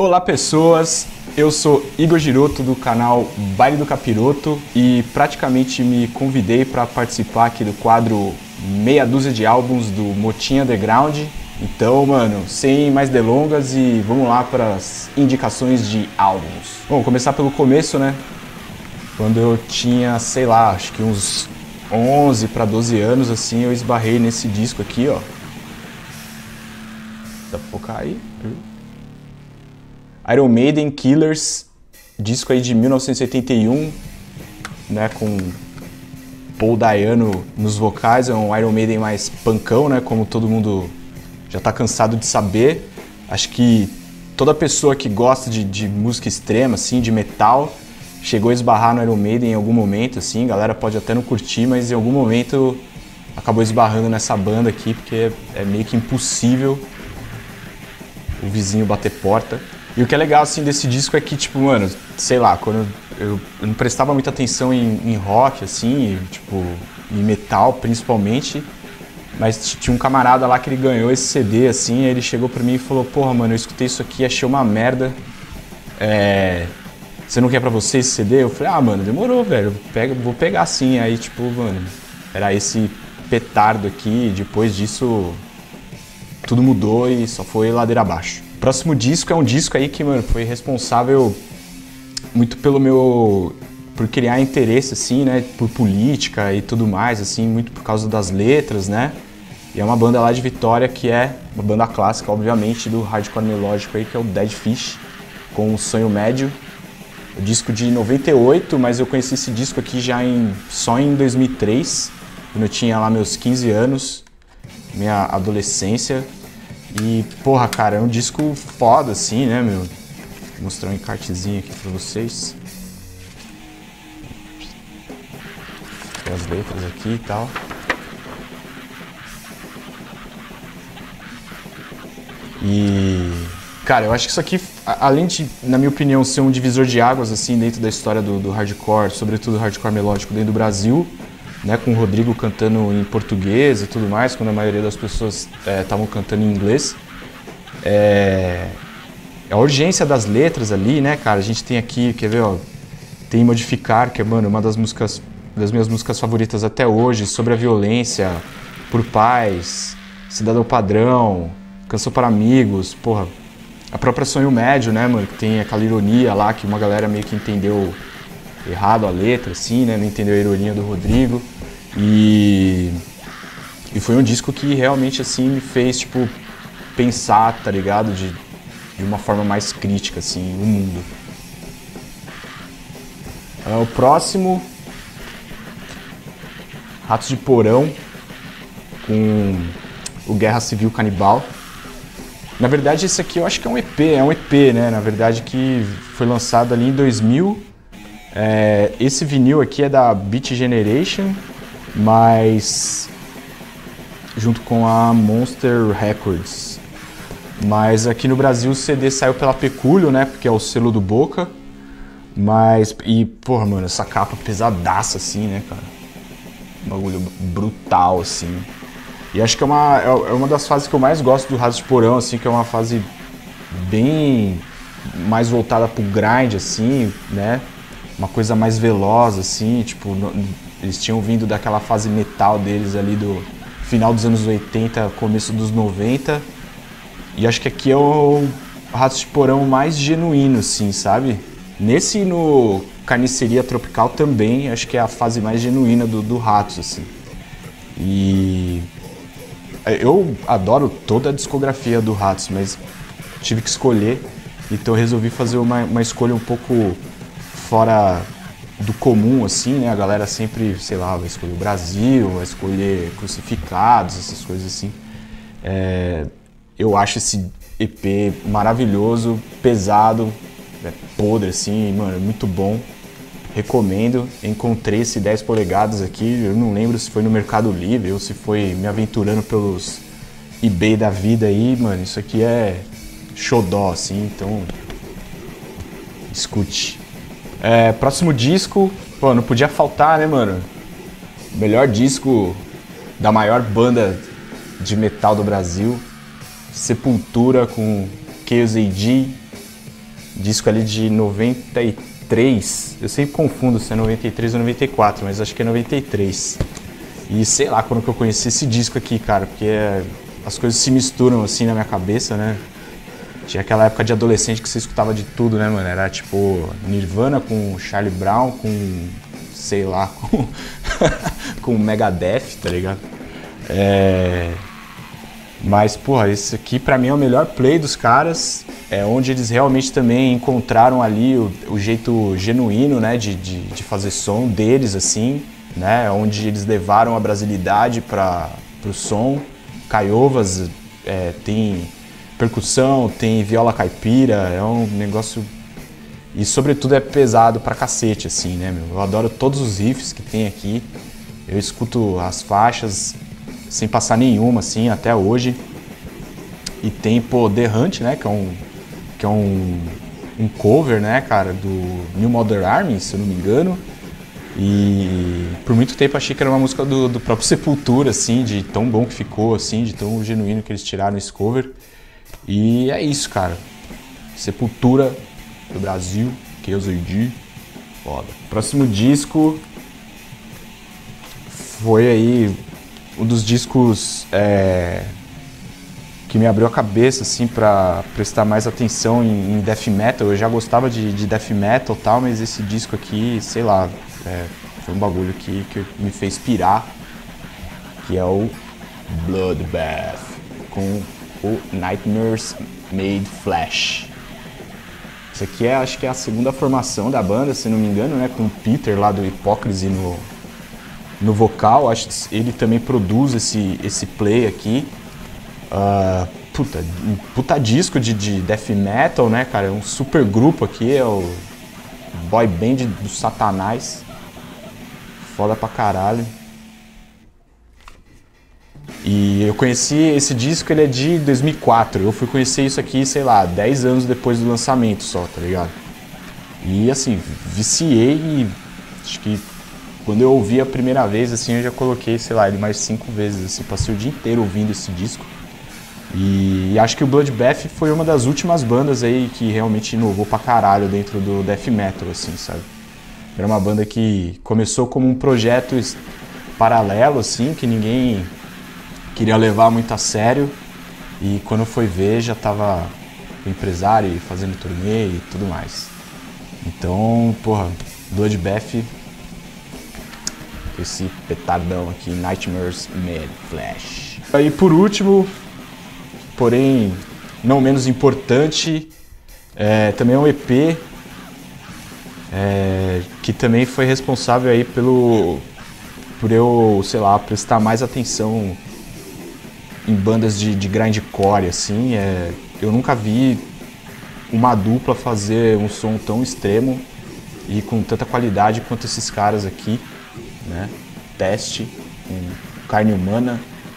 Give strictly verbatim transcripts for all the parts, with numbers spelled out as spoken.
Olá pessoas, eu sou Igor Giroto do canal Baile do Capiroto e praticamente me convidei para participar aqui do quadro Meia Dúzia de Álbuns do Motim Underground. Então, mano, sem mais delongas e vamos lá para as indicações de álbuns. Bom, começar pelo começo, né? Quando eu tinha, sei lá, acho que uns onze para doze anos, assim, eu esbarrei nesse disco aqui, ó. Dá pra focar aí? Iron Maiden Killers, disco aí de mil novecentos e oitenta e um, né, com Paul Dayano nos vocais. É um Iron Maiden mais punkão, né, como todo mundo já tá cansado de saber. Acho que toda pessoa que gosta de, de música extrema, assim, de metal, chegou a esbarrar no Iron Maiden em algum momento, assim. A galera pode até não curtir, mas em algum momento acabou esbarrando nessa banda aqui, porque é, é meio que impossível o vizinho bater porta. E o que é legal, assim, desse disco é que, tipo, mano, sei lá, quando eu, eu não prestava muita atenção em, em rock, assim, e, tipo, em metal, principalmente, mas tinha um camarada lá que ele ganhou esse C D, assim, aí ele chegou pra mim e falou, porra, mano, eu escutei isso aqui, achei uma merda, é... você não quer pra você esse C D? Eu falei, ah, mano, demorou, velho, pega, vou pegar sim. Aí, tipo, mano, era esse petardo aqui, e depois disso tudo mudou e só foi ladeira abaixo. O próximo disco é um disco aí que, mano, foi responsável muito pelo meu... por criar interesse, assim, né, por política e tudo mais, assim, muito por causa das letras, né, e é uma banda lá de Vitória que é uma banda clássica, obviamente, do hardcore melódico aí, que é o Dead Fish, com o Sonho Médio, o disco de noventa e oito, mas eu conheci esse disco aqui já em, só em dois mil e três, quando eu tinha lá meus quinze anos, minha adolescência. E, porra, cara, é um disco foda, assim, né, meu? Vou mostrar um encartezinho aqui pra vocês. Tem as letras aqui e tal. E, cara, eu acho que isso aqui, além de, na minha opinião, ser um divisor de águas, assim, dentro da história do, do hardcore, sobretudo hardcore melódico dentro do Brasil, né, com o Rodrigo cantando em português e tudo mais, quando a maioria das pessoas estavam é, cantando em inglês. É... a urgência das letras ali, né, cara? A gente tem aqui, quer ver, ó, tem Modificar, que é, mano, uma das músicas, das minhas músicas favoritas até hoje, sobre a violência, Por Paz, Cidadão Padrão, Canção para Amigos, porra. A própria Sonho Médio, né, mano, que tem aquela ironia lá, que uma galera meio que entendeu errado a letra, assim, né, não entendeu a ironia do Rodrigo. E, e foi um disco que realmente, assim, me fez, tipo, pensar, tá ligado? De, de uma forma mais crítica, assim, no mundo. Uh, o próximo, Ratos de Porão, com o Guerra Civil Canibal. Na verdade, esse aqui eu acho que é um E P, é um E P, né? Na verdade, que foi lançado ali em dois mil. É, esse vinil aqui é da Beat Generation, mas junto com a Monster Records. Mas aqui no Brasil o C D saiu pela Pecúlio, né? Porque é o selo do Boca. Mas, e porra, mano, essa capa pesadaça assim, né, cara? Um bagulho brutal, assim. E acho que é uma, é uma das fases que eu mais gosto do Ratos de Porão, assim, que é uma fase bem mais voltada pro grind, assim, né? Uma coisa mais veloz, assim, tipo, eles tinham vindo daquela fase metal deles ali do final dos anos oitenta, começo dos noventa, e acho que aqui é o Ratos de Porão mais genuíno, assim, sabe? Nesse e no Carniceria Tropical também, acho que é a fase mais genuína do, do Ratos, assim. E eu adoro toda a discografia do Ratos, mas tive que escolher, então eu resolvi fazer uma, uma escolha um pouco fora do comum, assim, né? A galera sempre, sei lá, vai escolher o Brasil, vai escolher Crucificados, essas coisas assim. É, eu acho esse E P maravilhoso, pesado, é podre, assim, mano, muito bom. Recomendo. Encontrei esse dez polegadas aqui, eu não lembro se foi no Mercado Livre ou se foi me aventurando pelos eBay da vida aí, mano. Isso aqui é xodó, assim, então escute. É, próximo disco, pô, não podia faltar, né, mano? Melhor disco da maior banda de metal do Brasil, Sepultura com Chaos A D, disco ali de noventa e três, eu sempre confundo se é noventa e três ou noventa e quatro, mas acho que é noventa e três. E sei lá quando que eu conheci esse disco aqui, cara, porque é, as coisas se misturam assim na minha cabeça, né? Tinha aquela época de adolescente que você escutava de tudo, né, mano? Era tipo Nirvana com Charlie Brown, com, sei lá, com, com Megadeth, tá ligado? É... Mas, porra, esse aqui pra mim é o melhor play dos caras. É onde eles realmente também encontraram ali o, o jeito genuíno, né, de, de, de fazer som deles, assim, né? Onde eles levaram a brasilidade para pro som. Caiovas, é, tem percussão, tem viola caipira, é um negócio... E sobretudo é pesado pra cacete, assim, né, meu? Eu adoro todos os riffs que tem aqui. Eu escuto as faixas sem passar nenhuma, assim, até hoje. E tem, pô, The Hunt, né, que é um, que é um, um cover, né, cara, do New Modern Army, se eu não me engano. E por muito tempo achei que era uma música do, do próprio Sepultura, assim, de tão bom que ficou, assim, de tão genuíno que eles tiraram esse cover. E é isso, cara. Sepultura do Brasil, K O Z D, foda. Próximo disco foi aí um dos discos é, que me abriu a cabeça, assim, pra prestar mais atenção em, em death metal. Eu já gostava de, de death metal e tal, mas esse disco aqui, sei lá, é, foi um bagulho que, que me fez pirar, que é o Bloodbath, com o Nightmares Made Flesh. Isso aqui é, acho que é a segunda formação da banda, se não me engano, né, com o Peter lá do Hypocrisy no, no vocal. Acho que ele também produz esse, esse play aqui. Uh, puta, um puta disco de, de death metal, né, cara? É um super grupo aqui, é o boy band do Satanás. Foda pra caralho. E eu conheci esse disco, ele é de dois mil e quatro. Eu fui conhecer isso aqui, sei lá, dez anos depois do lançamento só, tá ligado? E assim, viciei e acho que quando eu ouvi a primeira vez, assim, eu já coloquei, sei lá, ele mais cinco vezes, assim, passei o dia inteiro ouvindo esse disco. E acho que o Bloodbath foi uma das últimas bandas aí que realmente inovou pra caralho dentro do death metal, assim, sabe? Era uma banda que começou como um projeto paralelo, assim, que ninguém queria levar muito a sério, e quando foi ver já tava com empresário e fazendo turnê e tudo mais. Então, porra, Bloodbath, esse petardão aqui, Nightmares Made Flesh. Aí por último, porém não menos importante, é, também é um E P é, que também foi responsável aí pelo, por eu, sei lá, prestar mais atenção em bandas de, de grindcore, assim. É, eu nunca vi uma dupla fazer um som tão extremo e com tanta qualidade quanto esses caras aqui, né? Teste, com Carne Humana.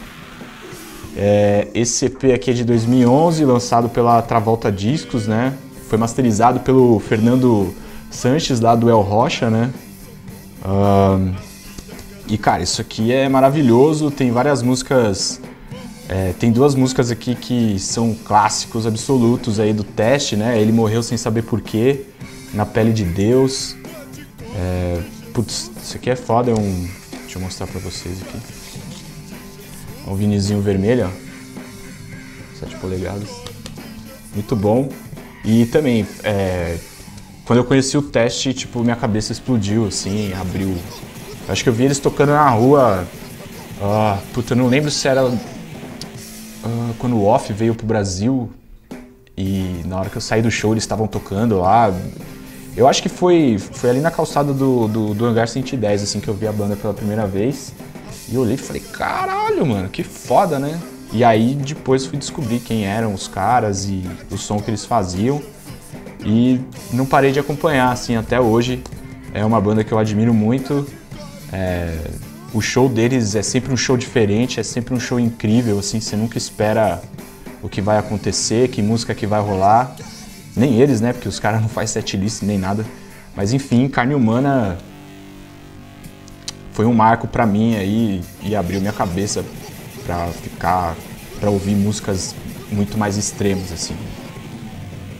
É, esse E P aqui é de dois mil e onze, lançado pela Travolta Discos, né? Foi masterizado pelo Fernando Sanches, lá do El Rocha, né? Um, e, cara, isso aqui é maravilhoso, tem várias músicas... É, tem duas músicas aqui que são clássicos absolutos aí do Teste, né? Ele Morreu Sem Saber Porquê, Na Pele de Deus. É, putz, isso aqui é foda, é um... Deixa eu mostrar pra vocês aqui. É um vinizinho vermelho, ó. sete polegadas. Muito bom. E também, é, quando eu conheci o Teste, tipo, minha cabeça explodiu, assim, abriu. Acho que eu vi eles tocando na rua. Ah, puta, eu não lembro se era... Uh, quando o Off veio pro Brasil e na hora que eu saí do show eles estavam tocando lá. Eu acho que foi, foi ali na calçada do, do, do Hangar cento e dez, assim, que eu vi a banda pela primeira vez. E eu olhei e falei, caralho, mano, que foda, né? E aí depois fui descobrir quem eram os caras e o som que eles faziam. E não parei de acompanhar, assim, até hoje. É uma banda que eu admiro muito. É... O show deles é sempre um show diferente, é sempre um show incrível, assim, você nunca espera o que vai acontecer, que música que vai rolar. Nem eles, né, porque os caras não fazem setlist nem nada. Mas enfim, Carne Humana foi um marco pra mim aí e abriu minha cabeça pra ficar, pra ouvir músicas muito mais extremas, assim.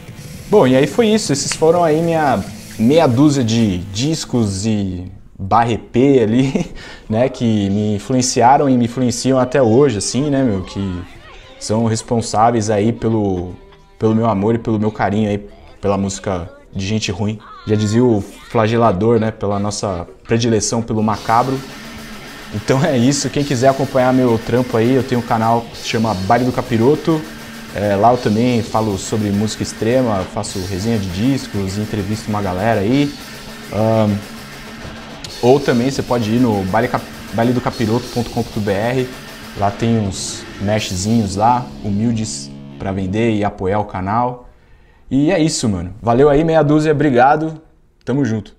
Bom, e aí foi isso. Esses foram aí minha meia dúzia de discos e barra E P ali, né, que me influenciaram e me influenciam até hoje, assim, né, meu, que são responsáveis aí pelo, pelo meu amor e pelo meu carinho aí pela música de gente ruim. Já dizia o Flagelador, né, pela nossa predileção pelo macabro. Então é isso, quem quiser acompanhar meu trampo aí, eu tenho um canal que se chama Baile do Capiroto. É, lá eu também falo sobre música extrema, faço resenha de discos, entrevisto uma galera aí. Um, ou também você pode ir no baile do capiroto ponto com ponto b r. Lá tem uns meshzinhos lá, humildes, pra vender e apoiar o canal. E é isso, mano. Valeu aí, meia dúzia, obrigado. Tamo junto.